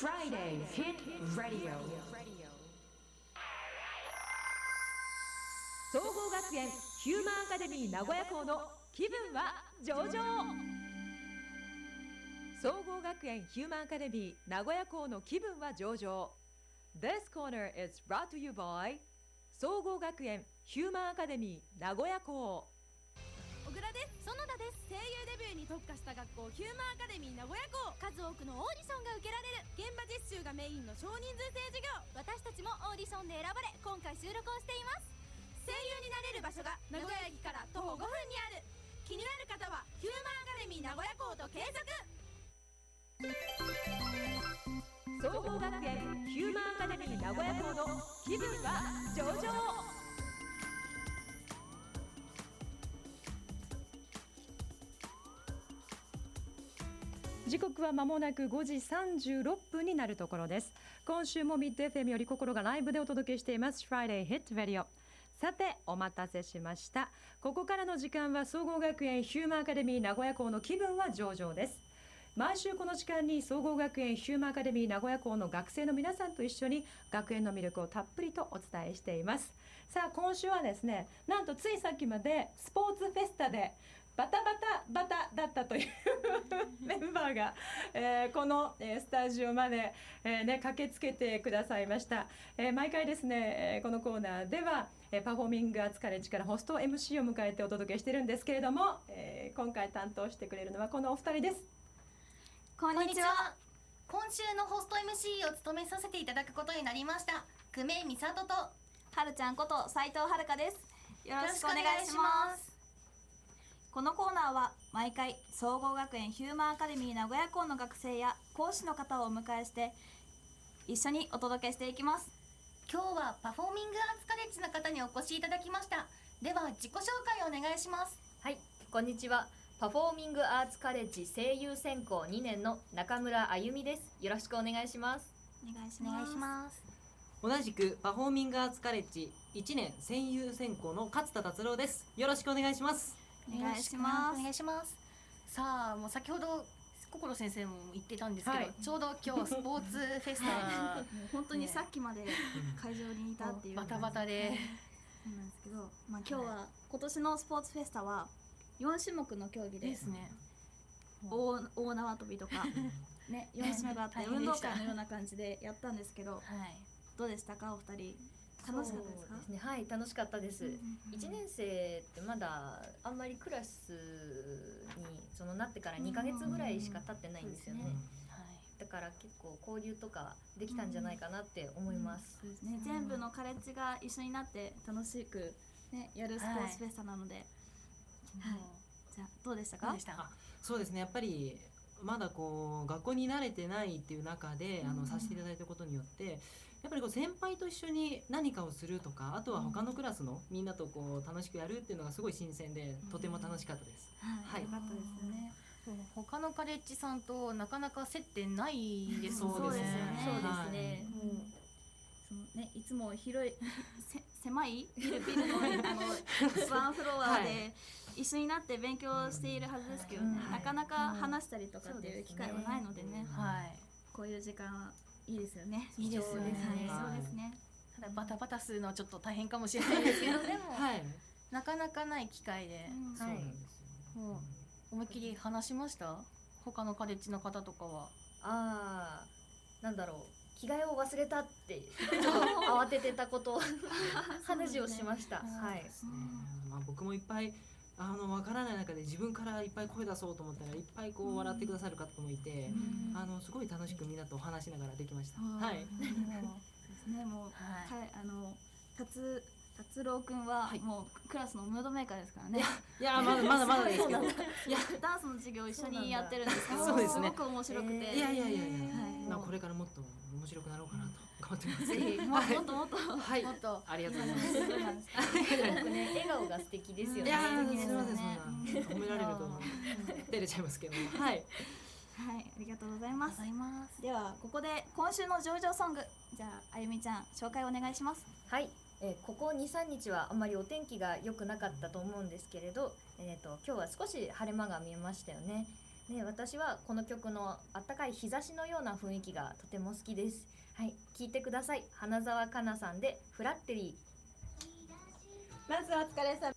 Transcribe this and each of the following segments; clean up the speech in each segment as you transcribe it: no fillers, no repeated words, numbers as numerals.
Friday Hit Radio 総合学園ヒューマンアカデミー名古屋校の気分は上々。総合学園ヒューマンアカデミー名古屋校の気分は上々。 This corner is brought to you by 総合学園ヒューマンアカデミー名古屋校。 小倉です。園田です。声優デビューに特化した学校ヒューマンアカデミー名古屋校。数多くのオーディションが受けられる現場実習がメインの少人数制授業。私たちもオーディションで選ばれ今回収録をしています。声優になれる場所が名古屋駅から徒歩5分にある。気になる方はヒューマンアカデミー名古屋校と検索。 総合学園ヒューマンアカデミー名古屋校の気分は上々。時刻は間もなく5時36分になるところです。今週もミッド FM より心がライブでお届けしています Friday Hit Radio。 さてお待たせしました。ここからの時間は総合学園ヒューマンアカデミー名古屋校の気分は上々です。毎週この時間に総合学園ヒューマンアカデミー名古屋校の学生の皆さんと一緒に学園の魅力をたっぷりとお伝えしています。さあ今週はですね、なんとついさっきまでスポーツフェスタでバタバタバタだったというメンバーが、この、スタジオまで、駆けつけてくださいました。毎回ですね、このコーナーでは、パフォーミングアーツカレッジからホスト MC を迎えてお届けしてるんですけれども、今回担当してくれるのはこのお二人です。 こんにちは。今週のホスト MC を務めさせていただくことになりました久米美里とはるちゃんこと斉藤遥です。よろしくお願いします。このコーナーは毎回総合学園ヒューマンアカデミー名古屋校の学生や講師の方をお迎えして一緒にお届けしていきます。 今日はパフォーミングアーツカレッジの方にお越しいただきました。では自己紹介をお願いします。 はい、こんにちは。パフォーミングアーツカレッジ声優専攻2年の中村あゆみです。よろしくお願いします。 お願いしお願いしまます。 同じくパフォーミングアーツカレッジ1年声優専攻の勝田達郎です。よろしくお願いします。 お願いします。 お願いします。さあもう先ほど心先生も言ってたんですけど、 はい、 ちょうど今日スポーツフェスタもう本当にさっきまで会場にいたっていうバタバタでそうなんですけど、まあ、今日は今年のスポーツフェスタは4種目の競技でですね。 大縄跳びとかね4種目があって運動会のような感じでやったんですけど、 はい、 どうでしたかお二人。楽しかったですか？ そうですね、はい、楽しかったです。1年生ってまだあんまりクラスになってから2ヶ月ぐらいしか経ってないんですよね。はい、だから結構交流とかできたんじゃないかなって思います。 そうですね、全部のカレッジが一緒になって楽しく、ね、やるスポーツフェスタなので、はい、じゃあどうでしたか？ そうですね、やっぱりまだこう学校に慣れてないっていう中でさせていただいたことによってやっぱりこう先輩と一緒に何かをするとか、あとは他のクラスのみんなとこう楽しくやるっていうのがすごい新鮮で、とても楽しかったです。 はい、よかったですよね。 他のカレッジさんとなかなか接点ないですそうですね。 そうですね。 そのね、いつも広い狭いビルのワンフロアで一緒になって勉強しているはずですけどね、なかなか話したりとかっていう機会はないのでね、こういう時間はいいですよね。 いいですよね。 そうですね。 ただバタバタするのはちょっと大変かもしれないですけどでも、なかなかない機会で、 そうなんですよ。 もう思いっきり話しました。他のカレッジの方とかは。 なんだろう、着替えを忘れたって慌ててたことを話をしました。はい。 まあ僕もいっぱいわからない中で自分からいっぱい声出そうと思ったらいっぱいこう笑ってくださる方もいて、すごい楽しくみんなと話しながらできました。はい。 ですね。もう達郎くんはもうクラスのムードメーカーですからね。 いやまだですけど、いやダンスの授業一緒にやってるんですけど、 そうですね、 すごく面白くて、 いやこれからもっと面白くなろうかなと頑張ってます。 ぜひもっともっともっとありがとうございます。 僕ね、笑顔が素敵ですよね。 いやすみません、そんな褒められると照れちゃいますけど。はい。 はい、ありがとうございます。ではここで今週の上々ソング、じゃああゆみちゃん紹介お願いします。 はい。ここ 2,3 日はあんまりお天気が良くなかったと思うんですけれど、今日は少し晴れ間が見えましたよね。 ね、私はこの曲のあったかい日差しのような雰囲気がとても好きです。はい、聞いてください。花澤香菜さんでフラッテリー。 まずはお疲れ様。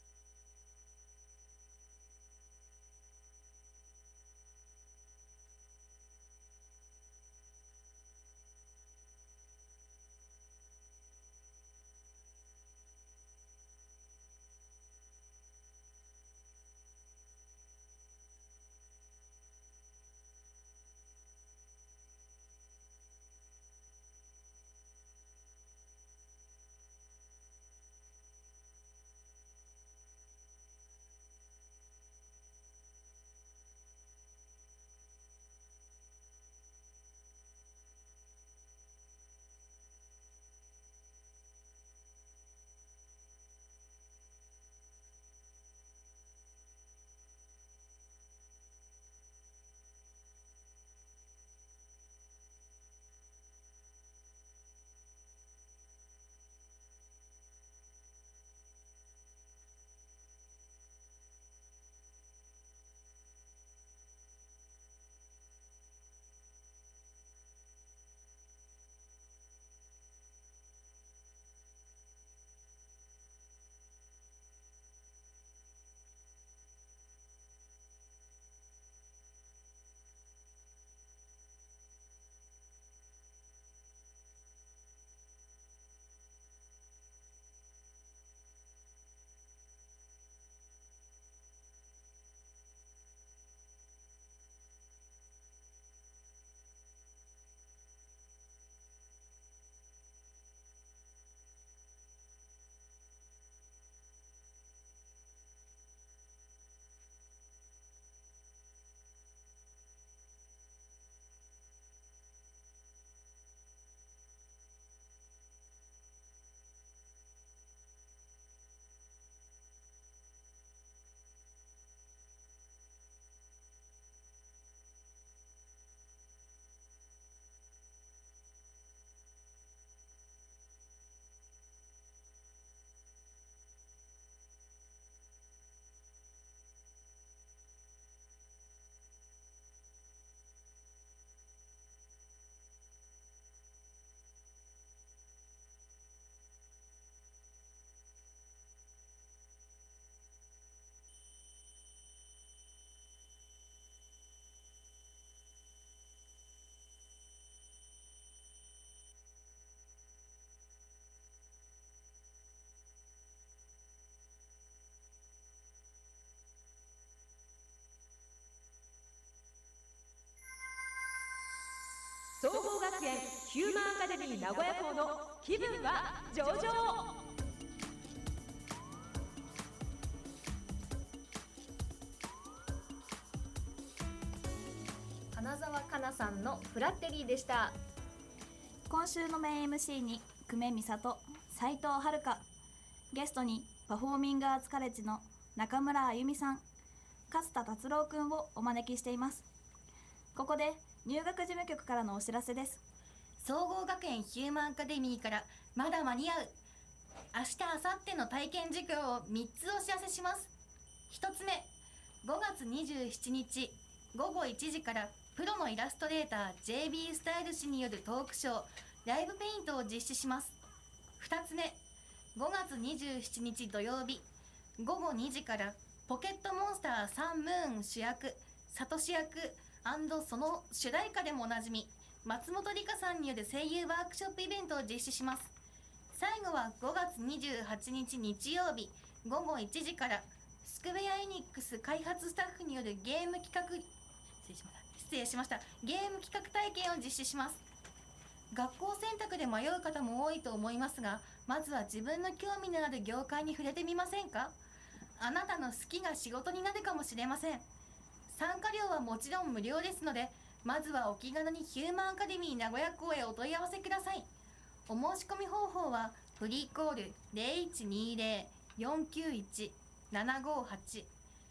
総合学園ヒューマンアカデミー名古屋校の気分は上々。 花澤香菜さんのフラッテリーでした。 今週のメイン MC に久米美里、斉藤遥、ゲストにパフォーミングアーツカレッジの中村あゆみさん、勝田達郎くんをお招きしています。ここで入学事務局からのお知らせです。 総合学園ヒューマンアカデミーからまだ間に合う明日明後日の体験授業を3つお知らせします。1つ目、5月27日午後1時からプロのイラストレーター JB スタイル氏によるトークショーライブペイントを実施します。2つ目、5月27日土曜日午後2時からポケットモンスターサンムーン主役サトシ役その主題歌でもおなじみ松本梨香さんによる声優ワークショップイベントを実施します。最後は5月28日日曜日午後1時からスクウェアエニックス開発スタッフによるゲーム企画ゲーム企画体験を実施します。学校選択で迷う方も多いと思いますが、まずは自分の興味のある業界に触れてみませんか。あなたの好きが仕事になるかもしれません。参加料はもちろん無料ですので、まずはお気軽にヒューマンアカデミー名古屋校へお問い合わせください。お申し込み方法はフリーコール 0120-491-758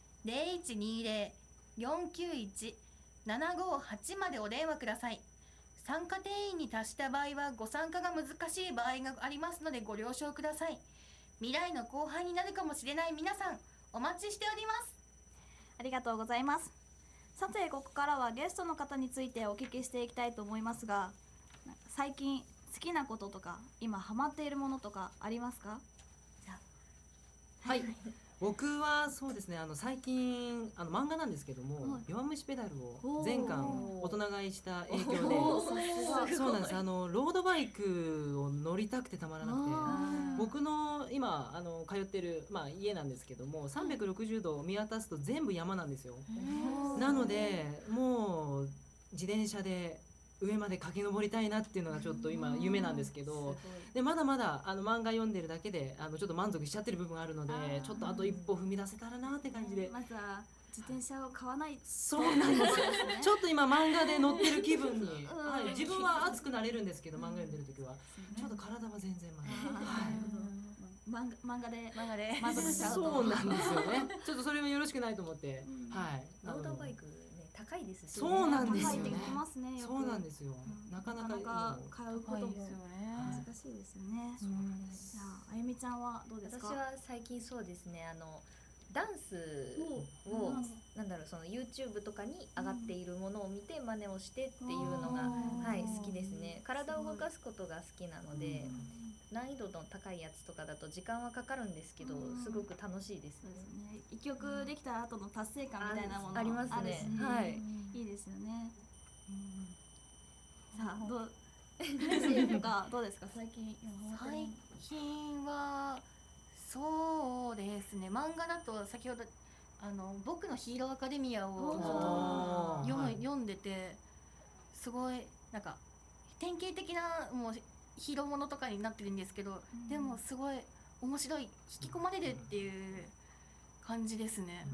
0120-491-758までお電話ください。参加定員に達した場合はご参加が難しい場合がありますのでご了承ください。未来の後輩になるかもしれない皆さん、お待ちしております。 ありがとうございます。 さてここからはゲストの方についてお聞きしていきたいと思いますが、なんか最近好きなこととか今ハマっているものとかありますか？ はい僕はそうですね最近漫画なんですけども「弱虫ペダル」を全巻大人買いした影響でそうなんですロードバイクを乗りたくてたまらなくて僕の今通ってる、家なんですけども360度見渡すと全部山なんですよ。なのでもう自転車で上まで駆け上りたいなっていうのがちょっと今夢なんですけど、でまだまだ漫画読んでるだけでちょっと満足しちゃってる部分があるのでちょっとあと一歩踏み出せたらなって感じで、 まずは自転車を買わない。 そうなんですよちょっと今漫画で乗ってる気分に、自分は熱くなれるんですけど漫画読んでる時はちょっと体は全然まだ、 漫画で満足しちゃうと。 そうなんですよねちょっとそれもよろしくないと思って、 ロードバイク高いですし、 そうなんですよね。 そうなんですよ。なかなか買うことも難しいですよね。じゃああゆみちゃんはどうですか？ 私は最近そうですねダンスをその YouTube とかに上がっているものを見て真似をしてっていうのが好きですね。体を動かすことが好きなので難易度の高いやつとかだと時間はかかるんですけどすごく楽しいですね。 一曲できた後の達成感みたいなものありますね。はい、 いいですよね。さあとかどうですか最近？ 最近はそうですね、漫画だと先ほど僕のヒーローアカデミアを読んでて、すごいなんか典型的なもうヒーローものとかになってるんですけど、でもすごい面白い、引き込まれるっていう感じですね。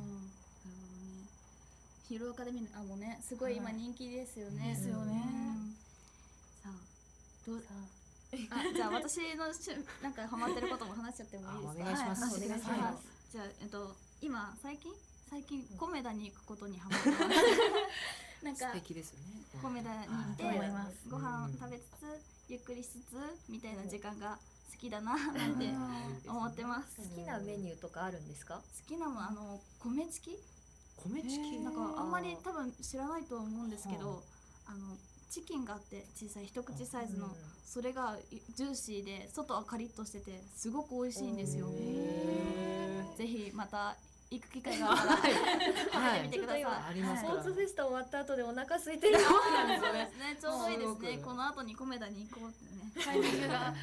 ヒーローアカデミアもねすごい今人気ですよね。 ですよね。 さあじゃあ私のなんかハマってることも話しちゃってもいいですか？ お願いします。 お願いします。じゃあ今最近コメダに行くことにハマってます。なんか素敵ですよね。 コメダに行ってご飯食べつつゆっくりしつつみたいな時間が好きだななんて思ってます。 好きなメニューとかあるんですか？ 好きなもの米チキ？ 米チキなんかあんまり多分知らないと思うんですけど、チキンがあって小さい一口サイズの、それがジューシーで外はカリッとしててすごく美味しいんですよ。ぜひまた行く機会があったら食べてみてください。 スポーツフェスタ終わった後でお腹空いてる。 そうなんですね。ちょうどいいですね。この後にコメダに行こうってね。タイミングが。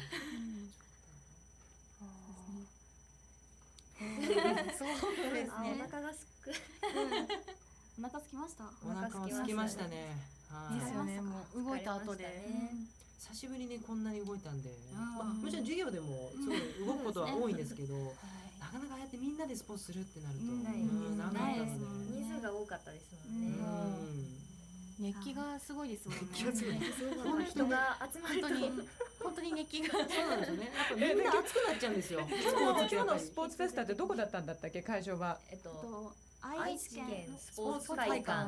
そうですね。 お腹がすく。 お腹空きました。 お腹空きましたね。 ですよね。もう動いた後で。 久しぶりにこんなに動いたんで、もちろん授業でもすごい動くことは多いんですけど、なかなかああやってみんなでスポーツするってなるとないですね。人数が多かったですもんね。 熱気がすごいですもんね。 人が集まると本当に熱気が。 そうなんですよね。やっぱみんな熱くなっちゃうんですよ。 今日のスポーツフェスタってどこだったんだったっけ、会場は？ 愛知県スポーツ会館。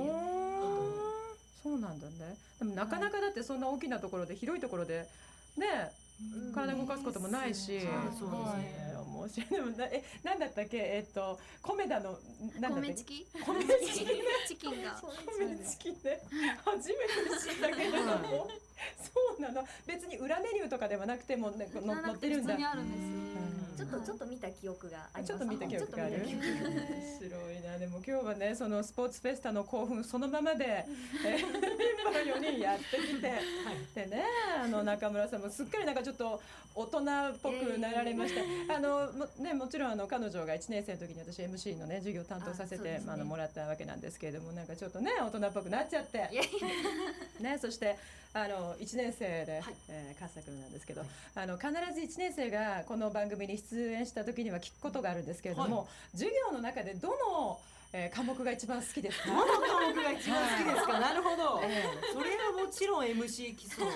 そうなんだね。でもなかなかだってそんな大きなところで広いところでね体動かすこともないし、 そうですね。 面白い。でもなんだったっけ、コメダの米チキ？チキンが米チキね。初めて知ったけれども、そうなの。別に裏メニューとかではなくてもね載ってるんだ。 普通にあるんですよ。 ちょっと見た記憶があります。 ちょっと見た記憶がある。面白いな。でも今日はねそのスポーツフェスタの興奮そのままでメンバー4人やってきて、でね中村さんもすっかりなんかちょっと大人っぽくなられまして、もちろん彼女が1年生の時に私 MC のね授業担当させてもらったわけなんですけれども、なんかちょっとね大人っぽくなっちゃってね、そして1年生で勝田君なんですけど、必ず1年生がこの番組に出演した時には聞くことがあるんですけれども、授業の中でどの科目が一番好きですか？ どの科目が一番好きですか？なるほど。それはもちろん MC 基礎。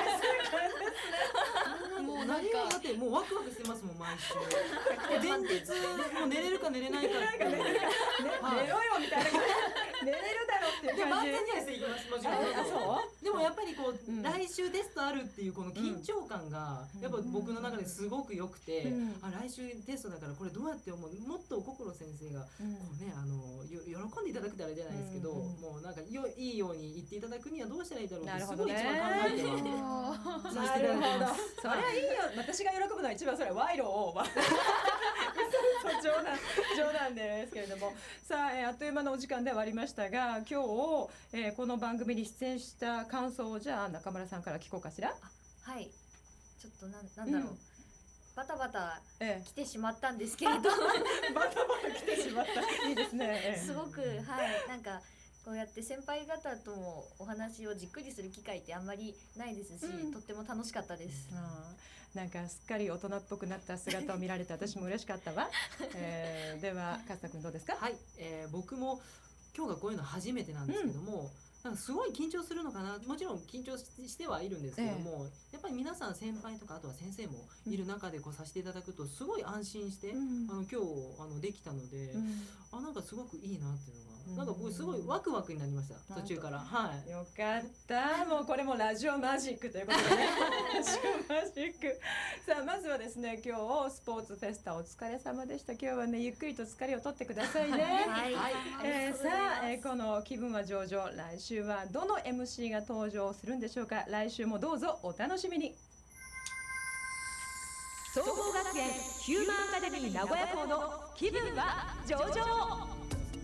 もう何がだってもうワクワクしてますもん毎週。前日もう寝れるか寝れないかって。 寝ろよみたいな。 寝れるだろうっていう感じ。 いや満点にはしていきますもちろん。 あ、そうでもやっぱりこう、 うん来週テストあるっていうこの緊張感がやっぱ僕の中ですごく良くて、あ来週テストだからこれどうやって思う、もっと心先生がこうね喜んでいただくってあれじゃないですけど、もうなんかいいように言っていただくにはどうしたらいいだろうってすごい一番考えてはさせていただいてます。 それはいいよ。私が喜ぶのは一番それ賄賂を冗談ですけれども、さあ、あっという間のお時間ではありましたが、今日、この番組に出演した感想をじゃあ中村さんから聞こうかしら。 はい、ちょっとなんだろう、バタバタえ来てしまったんですけれどバタバタ来てしまった。いいですね。 すごくなんかこうやって先輩方ともお話をじっくりする機会ってあんまりないですし、とっても楽しかったです。 なんかすっかり大人っぽくなった姿を見られて私も嬉しかったわ。では勝田君どうですか。 はい、僕も今日がこういうの初めてなんですけども、なんかすごい緊張するのかな、もちろん緊張してはいるんですけども、やっぱり皆さん先輩とかあとは先生もいる中でこうさせていただくとすごい安心して、今日できたので、なんかすごくいいなっていうのがなんか僕すごいワクワクになりました、途中から。はい。 よかった。もうこれもラジオマジックということでね。ラジオマジック。さあまずはですね、今日スポーツフェスタお疲れ様でした。今日はねゆっくりと疲れを取ってくださいね。 はい。 さあ、この気分は上々。来週はどの MC が登場するんでしょうか。来週もどうぞお楽しみに。総合学園ヒューマンアカデミー名古屋校の気分は上々。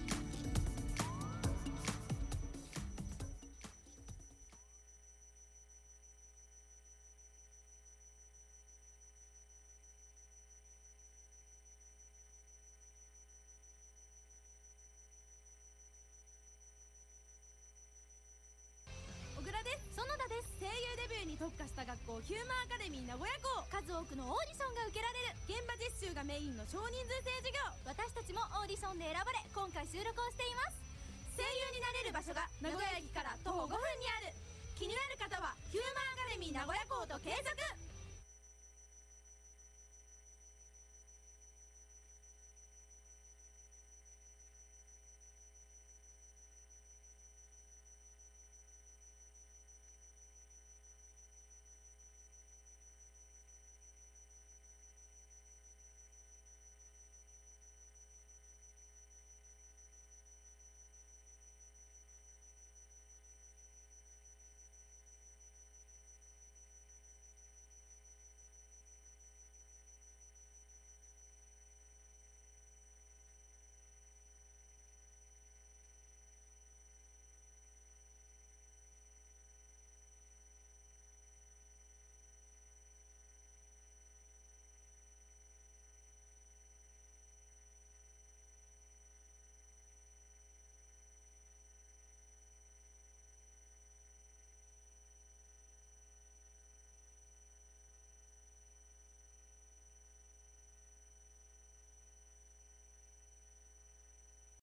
園田です。声優デビューに特化した学校ヒューマンアカデミー名古屋校、数多くのオーディションが受けられる現場実習がメインの少人数制授業。私たちもオーディションで選ばれ今回収録をしています。声優になれる場所が名古屋駅から徒歩5分にある。気になる方はヒューマンアカデミー名古屋校と検索。